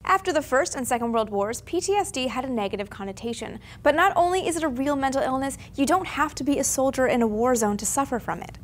After the First and Second World Wars, PTSD had a negative connotation. But not only is it a real mental illness, you don't have to be a soldier in a war zone to suffer from it.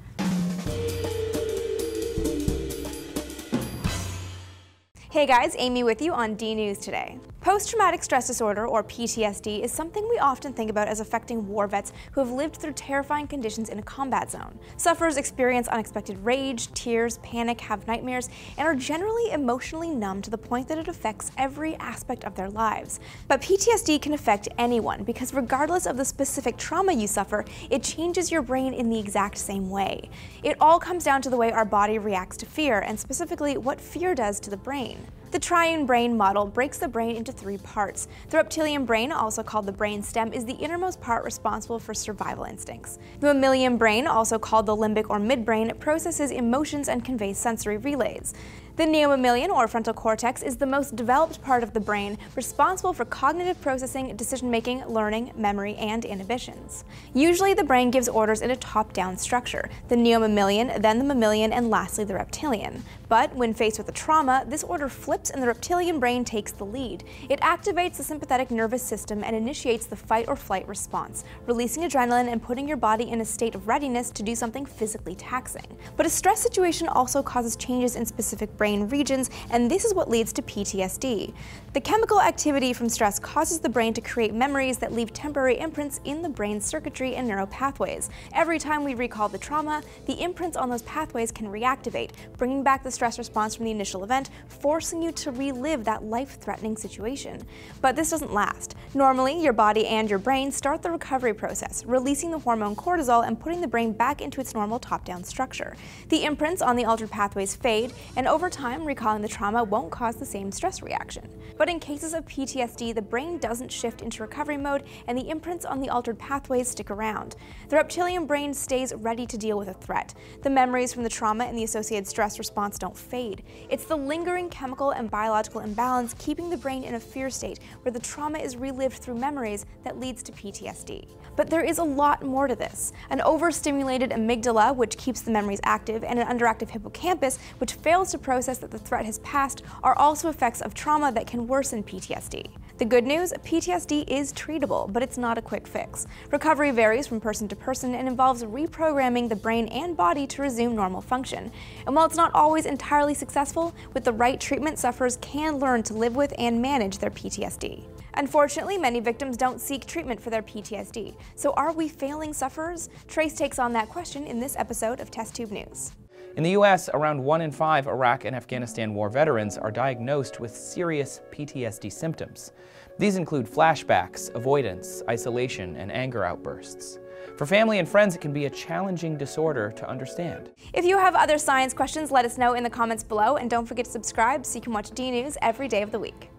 Hey guys, Amy with you on D News Today. Post-traumatic stress disorder, or PTSD, is something we often think about as affecting war vets who have lived through terrifying conditions in a combat zone. Sufferers experience unexpected rage, tears, panic, have nightmares, and are generally emotionally numb to the point that it affects every aspect of their lives. But PTSD can affect anyone because regardless of the specific trauma you suffer, it changes your brain in the exact same way. It all comes down to the way our body reacts to fear, and specifically what fear does to the brain. The triune brain model breaks the brain into three parts. The reptilian brain, also called the brain stem, is the innermost part responsible for survival instincts. The mammalian brain, also called the limbic or midbrain, processes emotions and conveys sensory relays. The neomammalian, or frontal cortex, is the most developed part of the brain, responsible for cognitive processing, decision-making, learning, memory, and inhibitions. Usually the brain gives orders in a top-down structure: the neomammalian, then the mammalian, and lastly the reptilian. But when faced with a trauma, this order flips and the reptilian brain takes the lead. It activates the sympathetic nervous system and initiates the fight or flight response, releasing adrenaline and putting your body in a state of readiness to do something physically taxing. But a stress situation also causes changes in specific brain regions, and this is what leads to PTSD. The chemical activity from stress causes the brain to create memories that leave temporary imprints in the brain's circuitry and neural pathways. Every time we recall the trauma, the imprints on those pathways can reactivate, bringing back the stress response from the initial event, forcing you to relive that life-threatening situation. But this doesn't last. Normally, your body and your brain start the recovery process, releasing the hormone cortisol and putting the brain back into its normal top-down structure. The imprints on the altered pathways fade, and over time, recalling the trauma won't cause the same stress reaction. But in cases of PTSD, the brain doesn't shift into recovery mode, and the imprints on the altered pathways stick around. The reptilian brain stays ready to deal with a threat. The memories from the trauma and the associated stress response don't fade. It's the lingering chemical and biological imbalance keeping the brain in a fear state where the trauma is relived through memories that leads to PTSD. But there is a lot more to this. An overstimulated amygdala, which keeps the memories active, and an underactive hippocampus, which fails to process that the threat has passed, are also effects of trauma that can worsen PTSD. The good news, PTSD is treatable, but it's not a quick fix. Recovery varies from person to person and involves reprogramming the brain and body to resume normal function. And while it's not always entirely successful, with the right treatment, sufferers can learn to live with and manage their PTSD. Unfortunately, many victims don't seek treatment for their PTSD. So are we failing sufferers? Trace takes on that question in this episode of Test Tube News. In the U.S., around 1 in 5 Iraq and Afghanistan war veterans are diagnosed with serious PTSD symptoms. These include flashbacks, avoidance, isolation, and anger outbursts. For family and friends, it can be a challenging disorder to understand. If you have other science questions, let us know in the comments below, and don't forget to subscribe so you can watch D News every day of the week.